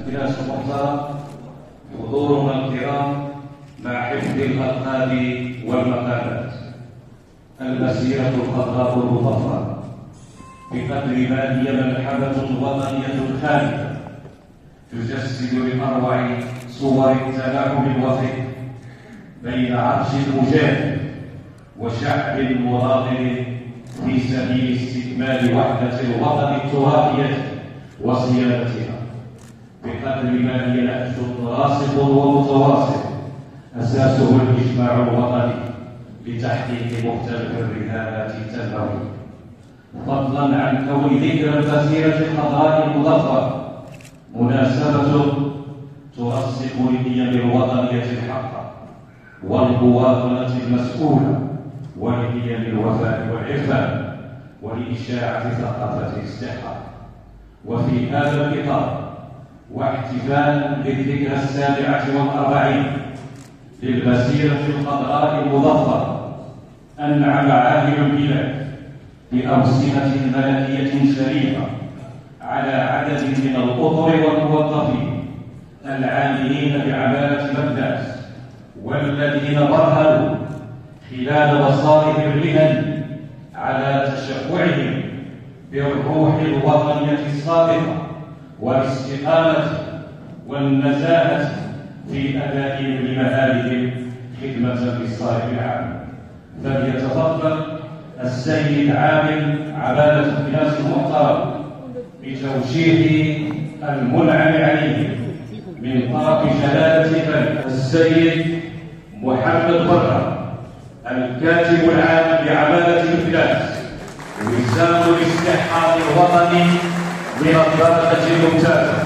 الناس المحترم، حضورنا الكرام، مع حفظ الألقاب والمقامات، المسيرة الخضراء المظفرة بقدر ما هي ملحمة وطنية خالدة تجسد بأروع صور التلاحم الوثيق بين عرش المجاهد وشعب مناضل في سبيل استكمال وحدة الوطن الترابية وصيانتها، بقدر ما هي نهج راسخ ومتواصل أساسه الإجماع الوطني لتحقيق مختلف الرهانات التنموية، فضلا عن كون ذكر المسيرة الخضراء المظفرة مناسبة ترسخ للقيم الوطنية الحقة والمواطنة المسؤولة ولقيم الوفاء والعرفان ولإشاعة ثقافة الاستحقاق. وفي هذا الإطار واحتفالا بالذكرى 47 للمسيرة الخضراء المظفرة، أنعم عاهل البلاد بأوسمة ملكية شريفة على عدد من الأطر والموظفين العاملين بعمالة مبدأ والذين برهنوا خلال مصائب الرهن على تشفعهم بالروح الوطنية الصادقة والاستقامة والنزاهة في أدائهم لمهامهم خدمة للصالح العام. فليتفضل السيد عامل عبادة الناس المحترم بتوجيه المنعم عليه من طرف جلالة الملك السيد محمد برهان الكاتب العام لعمالة البلاد وزام الاستحقاق الوطني من الدرجة الممتازة.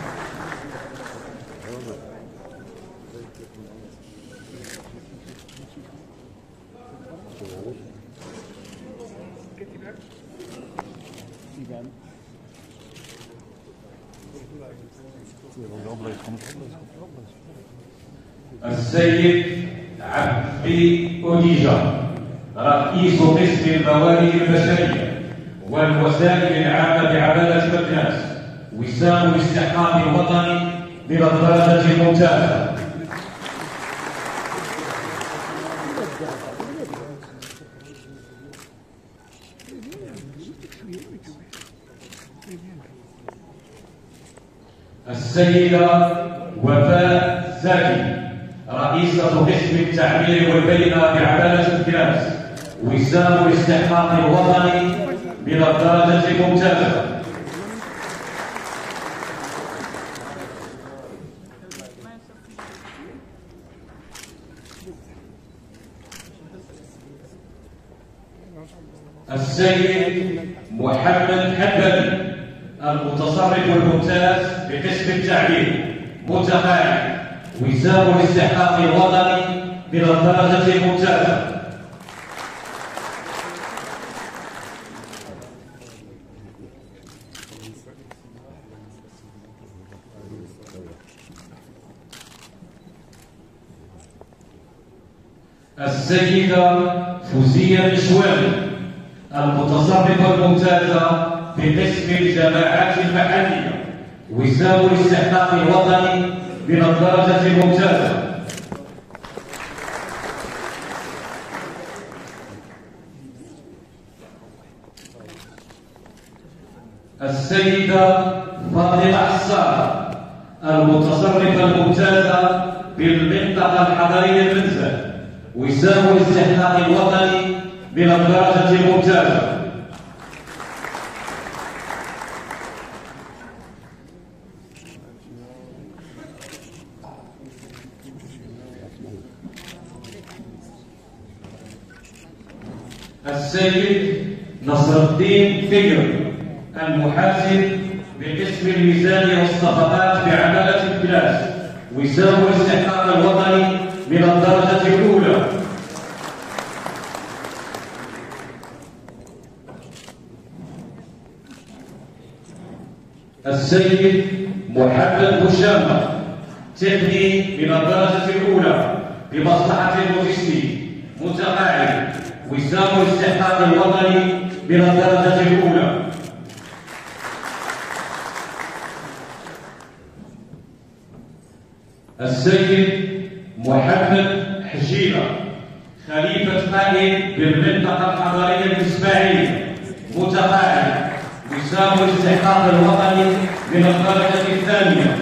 السيد عبدي أوديجا رئيس قسم الموارد البشرية والوسائل العامة بعمالة مكناس وسام الاستحقاق الوطني من الدرجة الممتازة. السيدة وفاء زكي رئيسة قسم التعمير والبيئة بعمالة الكناس وسام الاستحقاق الوطني من الدرجة الممتازة. السيد محمد حنبلي المتصرف الممتاز بقسم التعمير متقاعد وسام الاستحقاق الوطني من الدرجة الممتازة. السيدة فوزية الشوالي المتصرفة الممتازة بقسم الجماعات المحلية وسام الاستحقاق الوطني من الدرجة الممتازة. السيدة فاطمة حسان المتصرفة الممتازة بالمنطقة الحضرية المنزل وسام الاستحقاق الوطني من الدرجة الممتازة. السيد نصر الدين فكر المحاسب بقسم الميزانية والصفقات بعمالة الكلاس وسام الاستحقاق الوطني من الدرجة الأولى. السيد محمد بوشامة تقني من الدرجة الأولى بمصلحة اللوجستيك متقاعد وسام الاستحقاق الوطني من الدرجة الأولى. السيد محمد حجيرة خليفة قائد بالمنطقة الحضرية الإسماعيلية، متقاعد، وسام الاستحقاق الوطني من الدرجة الثانية.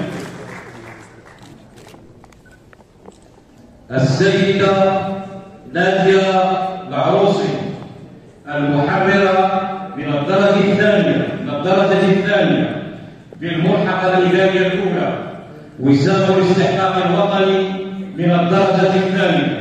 السيدة نادية العروسي المحررة من الدرجة الثانية بالملحقة الإدارية الأولى، وسام الاستحقاق الوطني من الدرجة الثانية.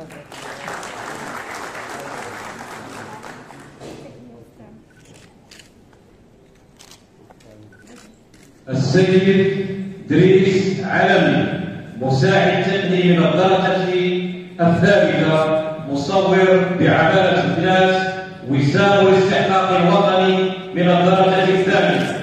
السيد دريس علمي مساعد تقني من الدرجة الثالثة، مصور بعمالة الناس، وسام الاستحقاق الوطني من الدرجة الثانية.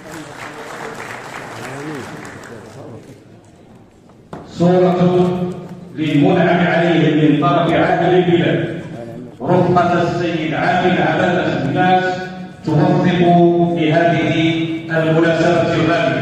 صورة للمنعم عليهم من طرف عامل البلاد، رفقة السيد عامل عمالة الناس توثق لهذه المناسبة الغالية.